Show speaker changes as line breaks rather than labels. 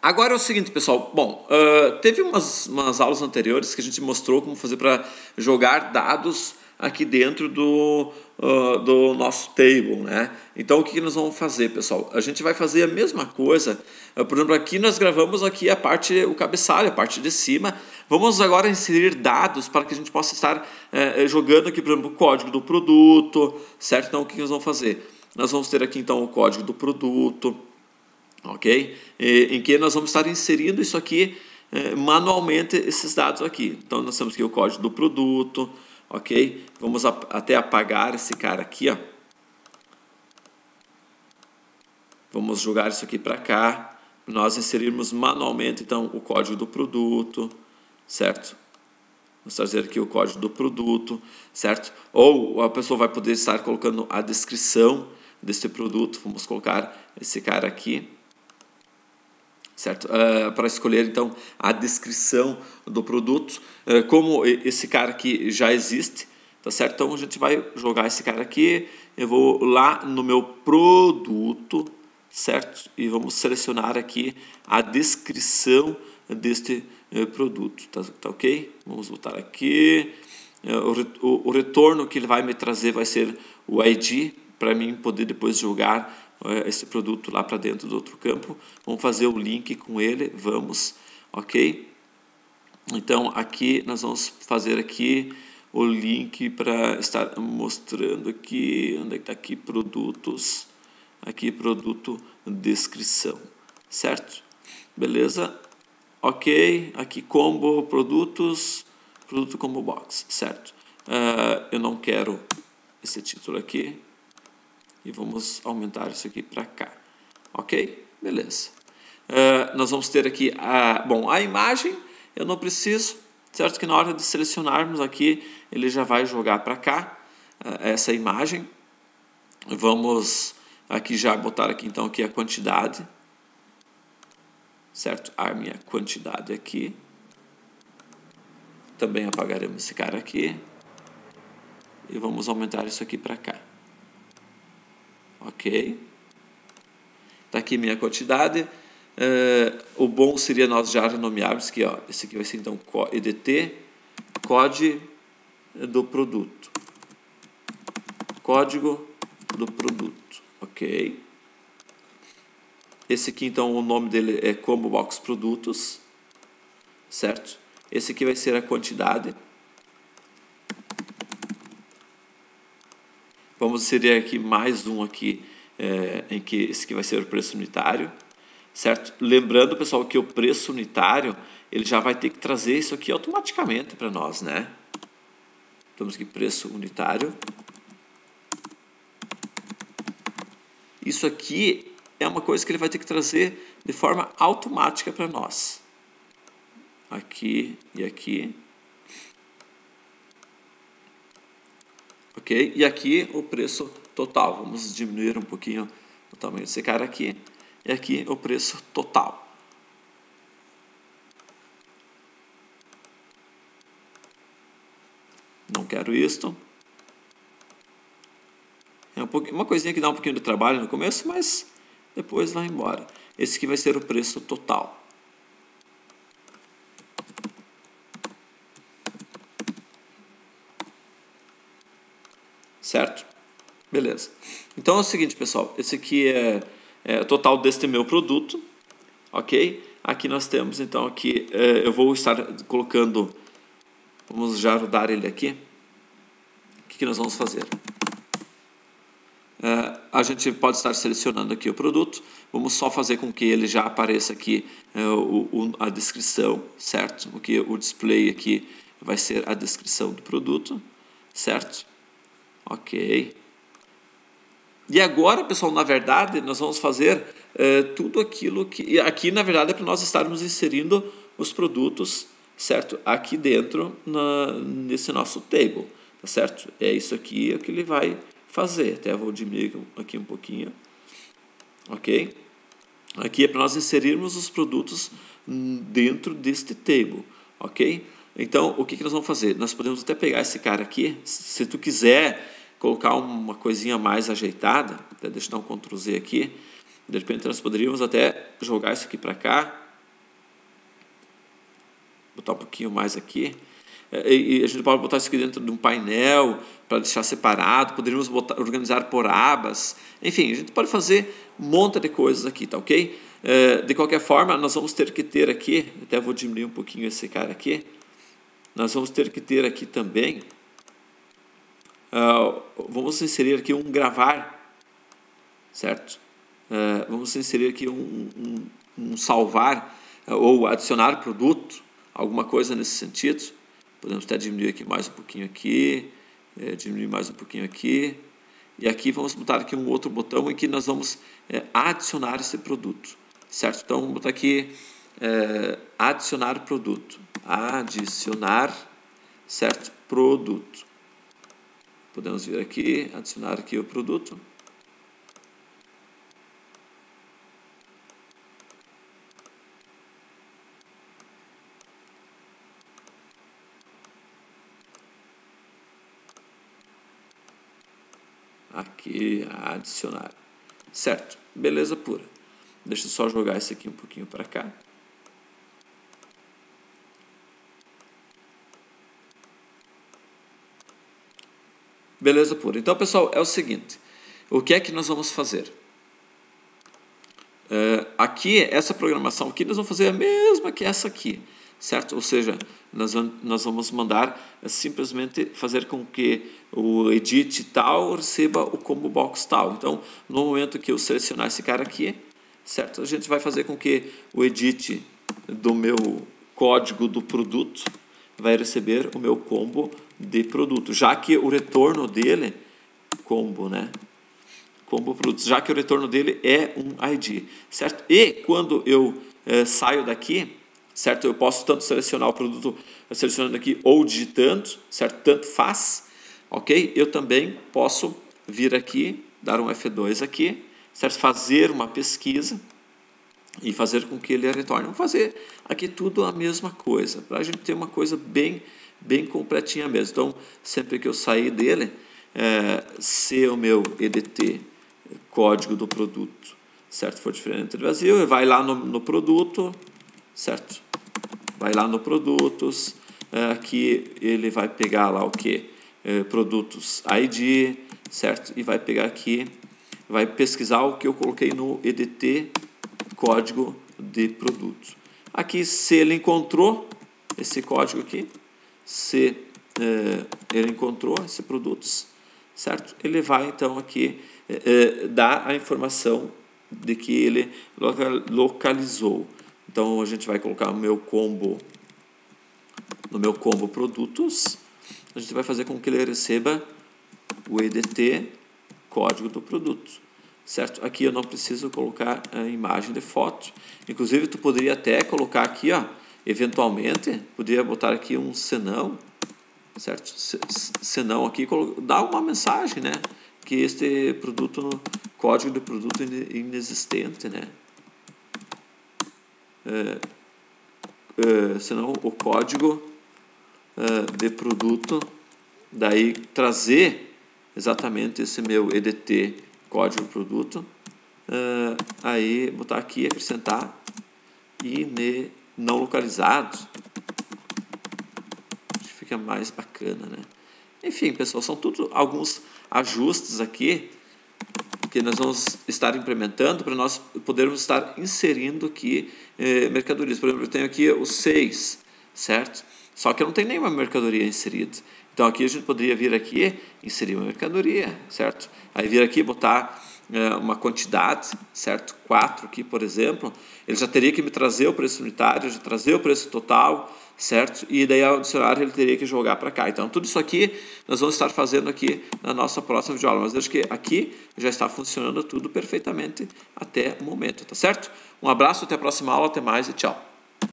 Agora é o seguinte, pessoal. Bom, teve umas aulas anteriores que a gente mostrou como fazer para jogar dados aqui dentro do nosso table, né? Então, o que nós vamos fazer, pessoal? A gente vai fazer a mesma coisa. Por exemplo, aqui nós gravamos aqui o cabeçalho, a parte de cima. Vamos agora inserir dados para que a gente possa estar jogando aqui, por exemplo, o código do produto, certo? Então, o que nós vamos fazer? Nós vamos ter aqui, então, o código do produto, ok? Em que nós vamos estar inserindo isso aqui manualmente, esses dados aqui. Então, nós temos aqui o código do produto, ok? Vamos até apagar esse cara aqui, ó. Vamos jogar isso aqui para cá, nós inserirmos manualmente, então, o código do produto, certo? Vamos trazer aqui o código do produto, certo? Ou a pessoa vai poder estar colocando a descrição desse produto. Vamos colocar esse cara aqui, certo? Para escolher, então, a descrição do produto. Como esse cara aqui já existe, tá certo? Então, a gente vai jogar esse cara aqui. Eu vou lá no meu produto, certo? E vamos selecionar aqui a descrição deste produto, tá ok? Vamos voltar aqui. O retorno que ele vai me trazer vai ser o ID, para mim poder depois jogar esse produto lá para dentro do outro campo. Vamos fazer o link com ele, vamos, ok? Então aqui nós vamos fazer aqui o link para estar mostrando aqui, onde é que está aqui, produtos, aqui produto, descrição, certo? Beleza? Ok, aqui combo, produtos, produto combo box, certo? Eu não quero esse título aqui. E vamos aumentar isso aqui para cá. Ok? Beleza. Nós vamos ter aqui a imagem. Eu não preciso, certo? Que na hora de selecionarmos aqui, ele já vai jogar para cá essa imagem. Vamos aqui já botar aqui então aqui a quantidade, certo? A minha quantidade aqui. Também apagaremos esse cara aqui. E vamos aumentar isso aqui para cá. Ok. Está aqui minha quantidade. O bom seria nós já renomearmos que esse aqui vai ser então EDT, código do produto. Código do produto. Ok. Esse aqui então o nome dele é Combo Box Produtos. Certo? Esse aqui vai ser a quantidade. Vamos inserir aqui mais um aqui, em que esse aqui vai ser o preço unitário, certo? Lembrando, pessoal, que o preço unitário, ele já vai ter que trazer isso aqui automaticamente para nós, né? Temos aqui preço unitário. Isso aqui é uma coisa que ele vai ter que trazer de forma automática para nós. Aqui e aqui. Ok? E aqui o preço total. Vamos diminuir um pouquinho o tamanho desse cara aqui. E aqui o preço total. Não quero isto. É uma coisinha que dá um pouquinho de trabalho no começo, mas depois vai embora. Esse aqui vai ser o preço total. Certo? Beleza. Então é o seguinte, pessoal. Esse aqui é o total deste meu produto. Ok? Aqui nós temos, então, aqui eu vou estar colocando. Vamos já rodar ele aqui. O que nós vamos fazer? A gente pode estar selecionando aqui o produto. Vamos só fazer com que ele já apareça aqui a descrição, certo? O display aqui vai ser a descrição do produto, certo? Ok. E agora, pessoal, na verdade, nós vamos fazer tudo aquilo que... Aqui, na verdade, é para nós estarmos inserindo os produtos, certo? Aqui dentro, nesse nosso table, tá certo? É isso aqui o que ele vai fazer. Até vou diminuir aqui um pouquinho. Ok? Aqui é para nós inserirmos os produtos dentro deste table, ok? Então, o que nós vamos fazer? Nós podemos até pegar esse cara aqui, se tu quiser colocar uma coisinha mais ajeitada, até deixa eu dar um Ctrl Z aqui, de repente nós poderíamos até jogar isso aqui para cá, botar um pouquinho mais aqui. E a gente pode botar isso aqui dentro de um painel para deixar separado. Poderíamos organizar por abas. Enfim, a gente pode fazer um monte de coisas aqui, tá ok? De qualquer forma, nós vamos ter que ter aqui, até vou diminuir um pouquinho esse cara aqui, nós vamos ter que ter aqui também, vamos inserir aqui um gravar, certo? Vamos inserir aqui um salvar ou adicionar produto, alguma coisa nesse sentido. Podemos até diminuir aqui mais um pouquinho aqui, diminuir mais um pouquinho aqui. E aqui vamos botar aqui um outro botão em que nós vamos adicionar esse produto, certo? Então vamos botar aqui adicionar produto, adicionar, certo? Produto. Podemos vir aqui, adicionar aqui o produto. Aqui, adicionar. Certo, beleza pura. Deixa eu só jogar esse aqui um pouquinho para cá. Beleza pura. Então, pessoal, é o seguinte. O que é que nós vamos fazer? Aqui, essa programação aqui, nós vamos fazer a mesma que essa aqui, certo? Ou seja, nós vamos mandar simplesmente fazer com que o edit tal receba o combo box tal. Então, no momento que eu selecionar esse cara aqui, certo? A gente vai fazer com que o edit do meu código do produto vai receber o meu combo de produto, já que o retorno dele, combo, né? Combo produto, já que o retorno dele é um ID, certo? E quando eu saio daqui, certo? Eu posso tanto selecionar o produto selecionando aqui ou digitando, certo? Tanto faz, ok? Eu também posso vir aqui, dar um F2 aqui, certo? Fazer uma pesquisa e fazer com que ele retorne. Vamos fazer aqui tudo a mesma coisa, para a gente ter uma coisa bem completinha mesmo. Então, sempre que eu sair dele, se o meu EDT, código do produto, certo, for diferente do Brasil, vai lá no produto, certo? Vai lá no produtos, aqui ele vai pegar lá o que? Produtos ID, certo? E vai pegar aqui, vai pesquisar o que eu coloquei no EDT, código de produto. Aqui, se ele encontrou esse código aqui, se ele encontrou esse produtos, certo? Ele vai então aqui dar a informação de que ele localizou. Então a gente vai colocar no meu combo produtos, a gente vai fazer com que ele receba o EDT código do produto, certo? Aqui eu não preciso colocar a imagem de foto. Inclusive tu poderia até colocar aqui, ó, eventualmente, poderia botar aqui um senão, certo? Senão aqui, dá uma mensagem, né? Que este produto, código de produto inexistente, né? Senão o código de produto, daí trazer exatamente esse meu EDT, código de produto, aí botar aqui, acrescentar não localizado, fica mais bacana, né? Enfim, pessoal, são tudo alguns ajustes aqui que nós vamos estar implementando para nós podermos estar inserindo aqui mercadorias. Por exemplo, eu tenho aqui os 6, certo? Só que eu não tenho nenhuma mercadoria inserida. Então aqui a gente poderia vir aqui, inserir uma mercadoria, certo? Aí vir aqui botar uma quantidade, certo? 4 aqui, por exemplo, ele já teria que me trazer o preço unitário, já trazer o preço total, certo? E daí ao adicionar ele teria que jogar para cá. Então tudo isso aqui nós vamos estar fazendo aqui na nossa próxima videoaula, mas acho que aqui já está funcionando tudo perfeitamente até o momento, tá certo? Um abraço, até a próxima aula, até mais e tchau!